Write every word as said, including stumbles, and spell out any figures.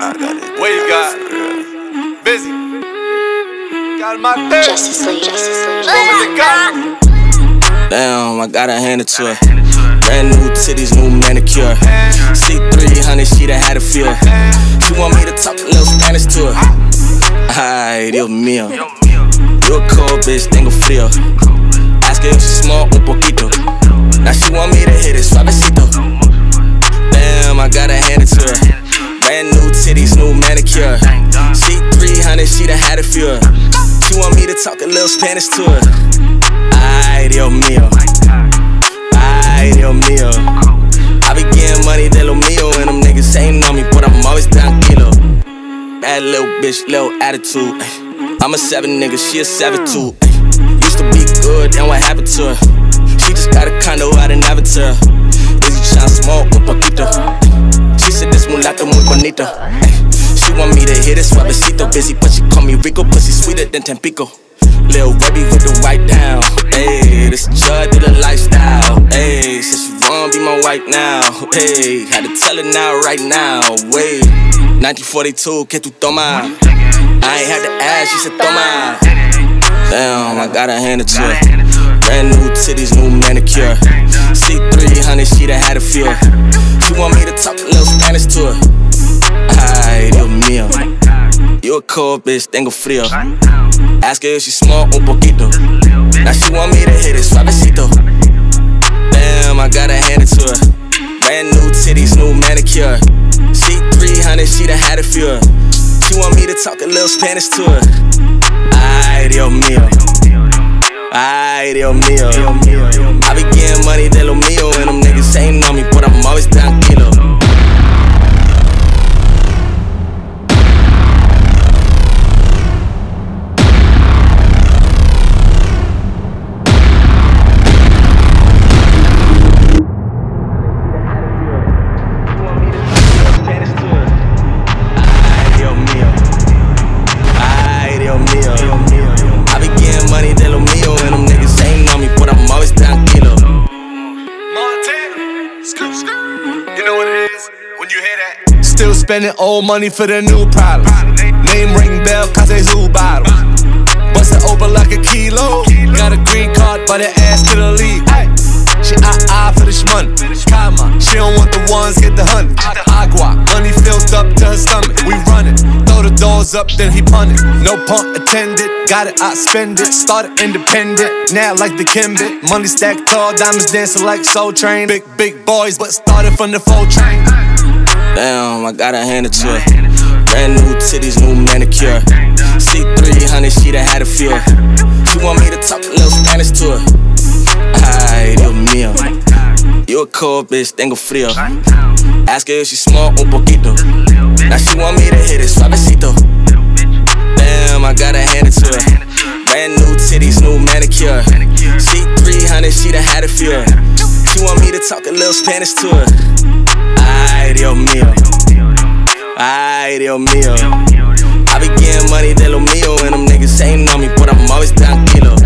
What you got? Busy. Got my thing. Justice League. Justice League. Damn, I gotta hand it to her. Brand new titties, new manicure. C three hundred, she done had a feel. She want me to talk a little Spanish to her. Ay, Dios mío. You a cold bitch, tengo frío. Ask her if she small un poquito. Now she want me to hit it suavecito. Damn, I gotta hand it to her. Brand new titties, new manicure. C three hundred, she done had a feel. She want me to talk a little Spanish to her. Ay, Dios mío. Ay, Dios mío. I be getting money de lo mío, and them niggas ain't on me, but I'm always tranquilo. Bad little bitch, little attitude. I'm a seven nigga, she a seven two. Used to be good, then what happened to her? She just got a condo out in Avatar. Is you tryna smoke un poquito? She said this mulato muy bonito. She want me to hit it suavecito. Busy, but she call me Rico. Pussy sweeter than Tampico. Lil' baby with the white down. Ayy, this Judd to the lifestyle. Ayy, said she wanna be my wife now. Ayy, had to tell her now, right now. Wait, nineteen forty-two, que tu toma? I ain't had to ask, she said toma. Damn, I gotta hand it to her. Brand new titties, new manicure. C three hundred, she done had a feel. She want me to talk a little Spanish to her. Ay, Dios mío. You a cold bitch, tengo frío. Ask her if she small un poquito. Now she want me to hit it suavecito. Damn, I gotta hand it to her. Brand new titties, new manicure. C three hundred, she done had a feel. She want me to talk a little Spanish to her. Ay, Dios mío. Ay, Dios mío. I be getting money de lo mío, and them niggas ain't on me, but I'm always tranquilo. Still spending old money for the new problems. Name ring bell, cause they zoo bottles. Bust it open like a kilo. Got a green card, but her ass to the league. She ah ah for the shmoney. Kama, she don't want the ones, get the honey. Agua, money filled up to her stomach. We running, throw the doors up, then he punted. No punk attended, got it, I spend it. Started independent, now like the Kimbit. Money stacked tall, diamonds dancing like Soul Train. Big, big boys, but started from the full train. Damn, I gotta hand it to her. Brand new titties, new manicure. C three hundred, she done had a feel. She want me to talk a little Spanish to her. Ay, Dios mío. You a cold bitch, tengo frío. Ask her if she small un poquito. Now she want me to hit it suavecito. Damn, I gotta hand it to her. Brand new titties, new manicure. C three hundred, she done had a feel. She want me to talk a little Spanish to her. Ay, Dios mío. Ay, Dios mío. I be getting money de lo mío, and them niggas ain't on me, but I'm always tranquilo.